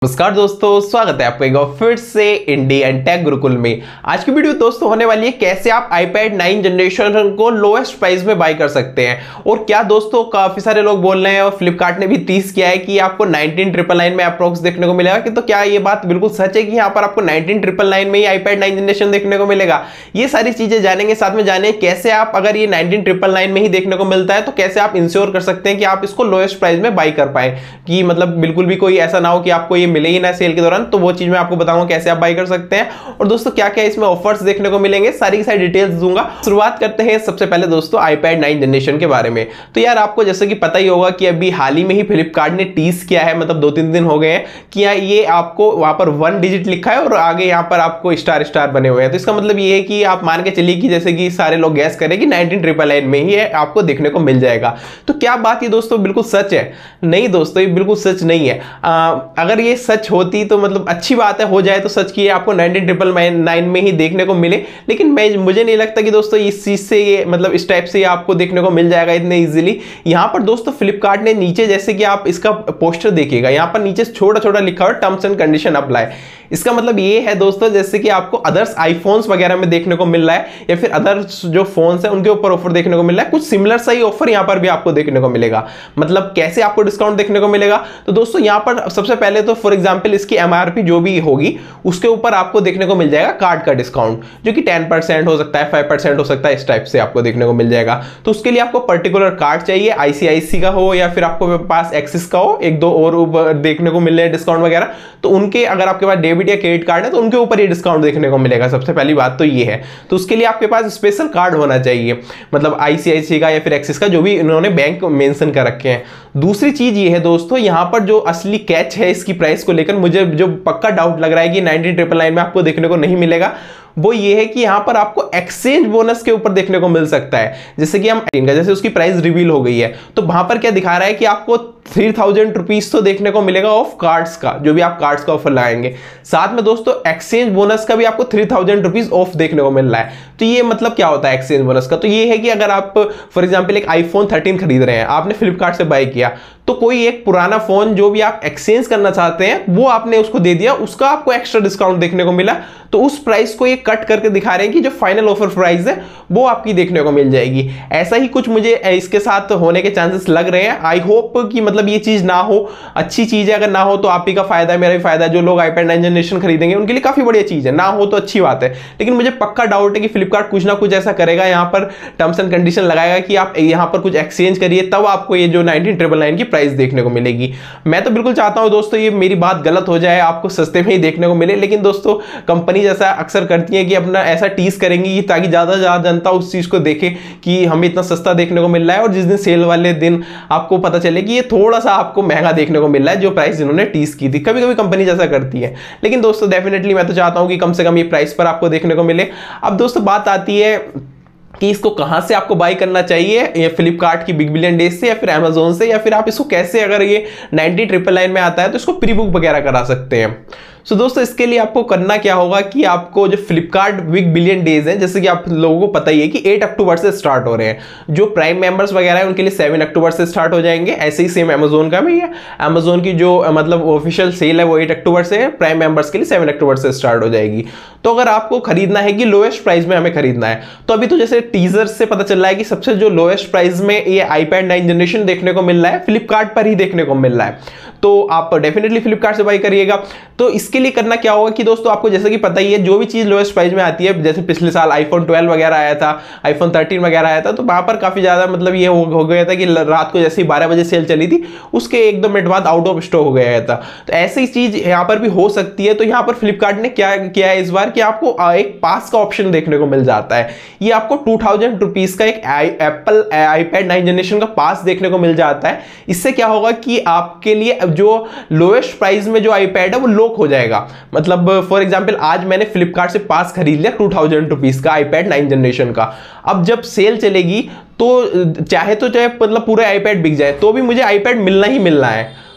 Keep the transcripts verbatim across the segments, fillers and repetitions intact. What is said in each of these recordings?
नमस्कार दोस्तों, स्वागत है आपका एक बार फिर से इंडियन टेक गुरुकुल में। आज की वीडियो दोस्तों होने वाली है कैसे आप आईपैड नाइन जनरेशन को लोएस्ट प्राइस में बाय कर सकते हैं। और क्या दोस्तों, काफी सारे लोग बोल रहे हैं और फ्लिपकार्ट ने भी टीज किया है कि आपको नाइनटीन ट्रिपल नाइन में अप्रोक्स देखने को मिलेगा। कि तो क्या ये बात बिल्कुल सच है कि यहाँ पर आपको नाइनटीन ट्रिपल नाइन में ही आईपैड नाइन जनरेशन देखने को मिलेगा? ये सारी चीजें जानेंगे, साथ में जाने कैसे आप अगर ये नाइनटीन ट्रिपल नाइन में ही देखने को मिलता है तो कैसे आप इंश्योर कर सकते हैं कि आप इसको लोएस्ट प्राइस में बाय कर पाए, कि मतलब बिल्कुल भी कोई ऐसा ना हो कि आपको ये मिले ही ना सेल के दौरान। तो वो चीज मैं आपको बताऊंगा कैसे आप बाय कर सकते हैं और दोस्तों क्या क्या इसमें ऑफर्स देखने को मिलेंगे, सारी की सारी डिटेल्स दूंगा। शुरुआत करते हैं सबसे पहले दोस्तों आईपैड नाइन जनरेशन के बारे में। तो यार आपको जैसे कि पता ही होगा कि अभी हाल ही में ही फ्लिपकार्ट ने टीज किया है, मतलब दो तीन दिन हो गए हैं कि ये आपको वहां पर वन डिजिट लिखा है और आगे यहाँ पर आपको स्टार स्टार बने हुए हैं। तो इसका मतलब ये है कि आप मान के चलिए कि जैसे कि सारे लोग गैस करें कि नाइनटीन ट्रिपल नाइन में ही है आपको देखने को मिल जाएगा। तो क्या बात ये दोस्तों बिल्कुल सच है? नहीं दोस्तों, ये बिल्कुल सच नहीं है। आ, अगर ये सच होती तो मतलब अच्छी बात है, हो जाए तो सच की आपको नाइनटीन ट्रिपल नाइन में ही देखने को मिले। लेकिन मैं मुझे नहीं लगता कि दोस्तों इस चीज से ये मतलब इस टाइप से आपको देखने को मिल जाएगा इतने इजीली। यहाँ पर दोस्तों फ्लिपकार्ट ने नीचे जैसे कि आप इसका पोस्टर देखिएगा, यहाँ पर नीचे छोटा छोटा लिखा हुआ टर्म्स एंड कंडीशन अप्लाई। इसका मतलब ये है दोस्तों जैसे कि आपको अदर्स आईफोन्स वगैरह में देखने को मिल रहा है या फिर अदर्स जो फोन्स है उनके ऊपर ऑफर देखने को मिल रहा है, कुछ सिमिलर सा ही ऑफर यहाँ पर भी आपको देखने को मिलेगा। मतलब कैसे आपको डिस्काउंट देखने को मिलेगा? तो दोस्तों यहाँ पर सबसे पहले तो फॉर एग्जांपल इसकी एमआरपी जो भी होगी उसके ऊपर आपको देखने को मिल जाएगा कार्ड का डिस्काउंट, जो कि टेन परसेंट हो सकता है, फाइव परसेंट हो सकता है, इस टाइप से आपको देखने को मिल जाएगा। तो उसके लिए आपको पर्टिकुलर कार्ड चाहिए, आईसीआईसी का हो या फिर आपको पास एक्सिस का हो, एक दो और देखने को मिल रहे हैं डिस्काउंट वगैरह। तो उनके अगर आपके पास डेबिट या क्रेडिट कार्ड है तो उनके ऊपर ये डिस्काउंट देखने को मिलेगा। सबसे पहली बात तो ये है। तो उसके लिए आपके पास स्पेशल कार्ड होना चाहिए, मतलब आईसीआईसी का या फिर एक्सिस का, जो भी इन्होंने बैंक मेंशन कर रखे हैं। दूसरी चीज ये है दोस्तों, यहाँ पर जो असली कैच है इसकी प्राइस को लेकर, मुझे जो पक्का डाउट लग रहा है कि नाइनटीन ट्रिपल नाइन में आपको देखने को नहीं मिलेगा, वो ये है कि यहाँ पर आपको एक्सचेंज बोनस के ऊपर देखने को मिल सकता है। जैसे कि हम जैसे उसकी प्राइस रिवील हो गई है तो वहां पर क्या दिखा रहा है कि आपको थ्री थाउजेंड रुपीज तो देखने को मिलेगा ऑफ कार्ड्स का, जो भी आप कार्ड्स का ऑफर लगाएंगे। साथ में दोस्तों एक्सचेंज बोनस का भी आपको थ्री थाउजेंड रुपीज ऑफ देखने को मिल रहा है। तो ये मतलब क्या होता है एक्सचेंज बोनस का? तो ये है कि अगर आप फॉर एग्जांपल एक आईफोन थर्टीन खरीद रहे हैं, आपने फ्लिपकार्ट से बाय किया, तो कोई एक पुराना फोन जो भी आप एक्सचेंज करना चाहते हैं वो आपने उसको दे दिया, उसका आपको एक्स्ट्रा डिस्काउंट देखने को मिला। तो उस प्राइस को ये कट करके दिखा रहे हैं कि जो फाइनल ऑफर प्राइस है वो आपकी देखने को मिल जाएगी। ऐसा ही कुछ मुझे इसके साथ होने के चांसेस लग रहे हैं। आई होप कि मतलब ये चीज ना हो, अच्छी चीज है। अगर ना हो तो आप ही का फायदा है, मेरा भी फायदा है। जो लोग आईपैड नाइन जनरेशन खरीदेंगे उनके लिए काफी बढ़िया चीज है, ना हो तो अच्छी बात है। लेकिन मुझे पक्का डाउट है कि फ्लिपकार्ट कुछ ना कुछ ऐसा करेगा, यहाँ पर टर्म्स एंड कंडीशन लगाएगा कि आप यहाँ पर कुछ एक्सचेंज करिए तब आपको ये जो नाइनटीन ट्रिपल नाइन की प्राइस देखने को मिलेगी। मैं तो बिल्कुल चाहता हूं दोस्तों ये मेरी बात गलत हो जाए, आपको सस्ते में ही देखने को मिले। लेकिन दोस्तों कंपनी जैसा अक्सर करती है कि अपना ऐसा टीज करेंगी ताकि ज्यादा से ज्यादा जनता उस चीज को देखे कि हमें इतना सस्ता देखने को मिल रहा है, और जिस दिन सेल वाले दिन आपको पता चले कि ये थोड़ा सा आपको महंगा देखने को मिल रहा है जो प्राइस जिन्होंने टीज की थी। कभी कभी कंपनी जैसा करती है, लेकिन दोस्तों डेफिनेटली मैं तो चाहता हूं कि कम से कम ये प्राइस पर आपको देखने को मिले। अब दोस्तों बात आती है कि इसको कहां से आपको बाय करना चाहिए, या फ्लिपकार्ट की बिग बिलियन डेज से या फिर अमेजोन से, या फिर आप इसको कैसे, अगर ये नाइनटीन ट्रिपल नाइन में आता है तो इसको प्री बुक वगैरह करा सकते हैं। सो so, दोस्तों इसके लिए आपको करना क्या होगा कि आपको जो फ्लिपकार्ट बिग बिलियन डेज है, जैसे कि आप लोगों को पता ही है कि एट अक्टूबर से स्टार्ट हो रहे हैं। जो प्राइम मेंबर्स वगैरह है उनके लिए सेवन अक्टूबर से स्टार्ट हो जाएंगे। ऐसे ही सेम अमेजोन का भी है, अमेजोन की जो मतलब ऑफिशियल सेल है वो एट अक्टूबर से है, प्राइम मेंबर्स के लिए सेवन अक्टूबर से स्टार्ट हो जाएगी। तो अगर आपको खरीदना है कि लोएस्ट प्राइस में हमें खरीदना है, तो अभी तो जैसे टीजर से पता चल रहा है कि सबसे जो लोएस्ट प्राइस में ये आईपैड नाइन जनरेशन देखने को मिल रहा है फ्लिपकार्ट पर ही देखने को मिल रहा है। तो आप डेफिनेटली फ्लिपकार्ट से बाय करिएगा। तो इसके लिए करना क्या होगा कि दोस्तों आपको जैसे कि पता ही है जो भी चीज लोएस्ट प्राइस में आती है, जैसे पिछले साल आईफोन ट्वेल्व वगैरह आया था, आईफोन थर्टीन वगैरह आया था, तो वहां पर काफी ज्यादा मतलब ये हो गया था कि रात को जैसे ही बारह बजे सेल चली थी उसके एक दो मिनट बाद आउट ऑफ स्टॉक हो गया था। तो ऐसी चीज यहाँ पर भी हो सकती है। तो यहाँ पर फ्लिपकार्ट ने क्या किया है इस बार कि आपको एक पास का ऑप्शन देखने को मिल जाता है। ये आपको टू थाउजेंड रुपीज का एक एप्पल आईपैड नाइन जनरेशन का पास देखने को मिल जाता है। इससे क्या होगा कि आपके लिए जो लोएस्ट प्राइस में जो आईपैड है वो लॉक हो जाएगा। मतलब फॉर एग्जांपल आज मैंने फ्लिपकार्ट से पास खरीद लिया टू थाउजेंड रुपीज का आईपैड नाइन जनरेशन का। अब जब सेल चलेगी तो चाहे तो चाहे मतलब पूरे आईपैड बिक जाए तो भी मुझे आईपैड मिलना ही मिलना है।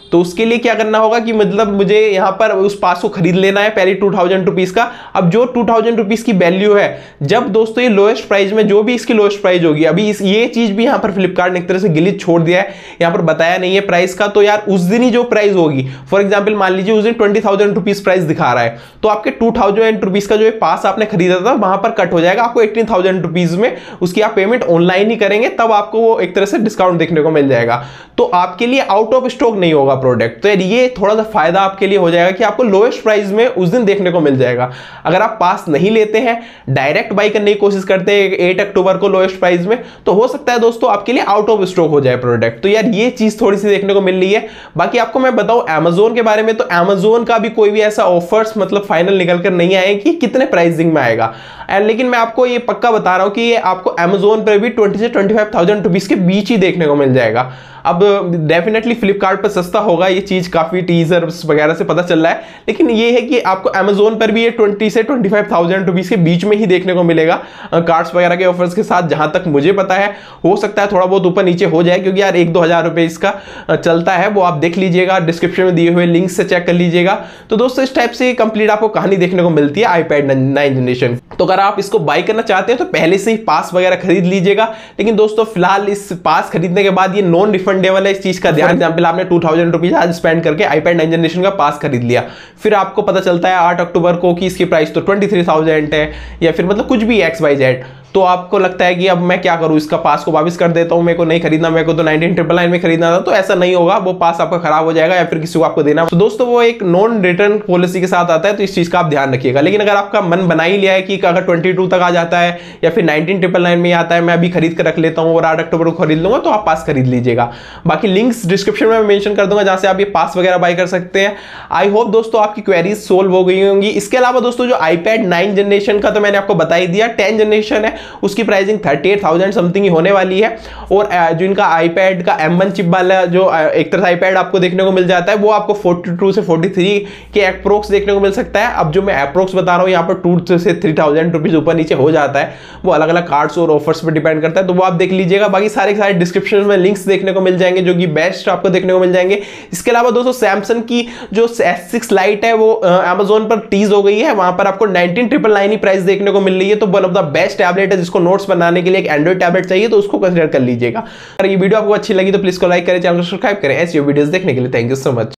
तो उसके लिए क्या करना होगा कि मतलब मुझे यहाँ पर उस पास को खरीद लेना है पहले टू थाउजेंड रुपीज का। अब जो टू थाउजेंड रुपीज की वैल्यू है, जब दोस्तों ये लोएस्ट प्राइस में जो भी इसकी लोएस्ट प्राइस होगी, अभी इस ये चीज भी यहाँ पर फ्लिपकार्ट ने एक तरह से गिलिच छोड़ दिया है, यहाँ पर बताया नहीं है प्राइस का। तो यार उस दिन ही जो प्राइस होगी, फॉर एग्जाम्पल मान लीजिए उस दिन ट्वेंटी थाउजेंड रुपीज प्राइस दिखा रहा है, तो आपके टू थाउजेंड रुपीज का जो पास आपने खरीदा था वहां पर कट हो जाएगा, आपको एटीन थाउजेंड रुपीज में उसकी आप पेमेंट ऑनलाइन ही करेंगे, तब आपको वो एक तरह से डिस्काउंट देखने को मिल जाएगा। तो आपके लिए आउट ऑफ स्टॉक नहीं होगा प्रोडक्ट। तो यार ये थोड़ा सा फायदा आपके लिए हो जाएगा कि आपको लोएस्ट प्राइस में उस दिन देखने को मिल जाएगा। अगर आप पास नहीं लेते हैं, डायरेक्ट बाई करने की कोशिश करते हैं एट अक्टूबर को लोएस्ट प्राइस में, तो हो सकता है दोस्तों आपके लिए आउट ऑफ स्टॉक हो जाए प्रोडक्ट। तो यार ये चीज थोड़ी सी देखने को मिल रही है। बाकी आपको मैं बताऊं Amazon के बारे में, तो Amazon का भी कोई भी ऐसा ऑफर्स मतलब फाइनल निकल कर नहीं आए कि कितने प्राइसिंग में आएगा। लेकिन मैं आपको ये पक्का बता रहा हूं कि ये आपको Amazon पर भी ट्वेंटी से ट्वेंटी फाइव थाउजेंड रुपीज के बीच ही देखने को मिल जाएगा। अब डेफिनेटली फ्लिपकार्ट पर सस्ता होगा, ये चीज काफी टीजर्स वगैरह से पता चल रहा है, लेकिन ये है कि आपको Amazon पर भी ये ट्वेंटी से ट्वेंटी फाइव थाउजेंड रुपीज के बीच में ही देखने को मिलेगा कार्ड्स वगैरह के ऑफर्स के साथ, जहां तक मुझे पता है। हो सकता है थोड़ा बहुत ऊपर नीचे हो जाए, क्योंकि यार एक दो हजार रुपए इसका चलता है, वो आप देख लीजिएगा, डिस्क्रिप्शन में दिए हुए लिंक से चेक कर लीजिएगा। तो दोस्तों इस टाइप से कंप्लीट आपको कहानी देखने को मिलती है आईपैड नाइन जनरेशन। तो अगर आप इसको बाय करना चाहते हैं तो पहले से ही पास वगैरह खरीद लीजिएगा, लेकिन दोस्तों फिलहाल इस पास खरीदने के बाद ये नॉन रिफंडेबल है, इस चीज का ध्यान। एग्जांपल आपने टू थाउजेंड रुपीज आज स्पेंड करके आईपैड नाइन जनरेशन का पास खरीद लिया, फिर आपको पता चलता है आठ अक्टूबर को कि इसकी प्राइस तो ट्वेंटी थ्री थाउजेंड है, या फिर मतलब कुछ भी एक्स वाई जेड, तो आपको लगता है कि अब मैं क्या करूं, इसका पास को वापस कर देता हूं, मेरे को नहीं खरीदना, मेरे को तो नाइनटीन ट्रिपल नाइन में खरीदना था। तो ऐसा नहीं होगा, वो पास आपका खराब हो जाएगा या फिर किसी को आपको देना। तो दोस्तों वो एक नॉन रिटर्न पॉलिसी के साथ आता है, तो इस चीज का आप ध्यान रखिएगा। लेकिन अगर आपका मन बना ही लिया है कि अगर ट्वेंटी टू तक आ जाता है या फिर नाइनटीन ट्रिपल नाइन में आता है, मैं अभी खरीद कर रख लेता हूँ और आठ अक्टूबर को खरीद लूंगा, तो आप पास खरीद लीजिएगा। बाकी लिंक्स डिस्क्रिप्शन में मेंशन कर दूंगा, जहां से आप ये पास वगैरह बाय कर सकते हैं। आई होप दोस्तों आपकी क्वेरीज सोल्व हो गई होंगी। इसके अलावा दोस्तों जो आईपैड नाइन जनरेशन का तो मैंने आपको बता ही दिया, टेन जनरेशन है उसकी pricing thirty eight thousand something ही होने वाली है। और जो इनका आईपैड का एम वन चिप वाला जो एक तरह से आईपैड आपको देखने को मिल जाता है, वो आपको फोर्टी टू से फोर्टी थ्री के अप्रोक्स देखने को मिल सकता है। अब जो मैं अप्रोक्स बता रहा हूँ यहाँ पर टू से थ्री थाउजेंड रुपीज ऊपर नीचे हो जाता है, वो अलग अलग कार्ड्स और ऑफर्स पर डिपेंड करता है, तो वो आप देख लीजिएगा। बाकी सारे सारे डिस्क्रिप्शन में लिंक्स देखने को मिल जाएंगे जो कि बेस्ट आपको देखने को मिल जाएंगे। इसके अलावा दोस्तों सैमसंग की जो एस सिक्स लाइट है वो अमेजोन पर टीज हो गई है, वहां पर आपको नाइनटीन ट्रिपल नाइन ही प्राइस देखने को मिल रही है। तो one of the best tablet है, जिसको नोट्स बनाने के लिए एक एंड्रॉइड टैबलेट चाहिए तो उसको कंसीडर कर लीजिएगा। अगर ये वीडियो आपको अच्छी लगी तो प्लीज को लाइक करें, चैनल को सब्सक्राइब करें। ऐसी वीडियोस देखने के लिए थैंक यू सो मच।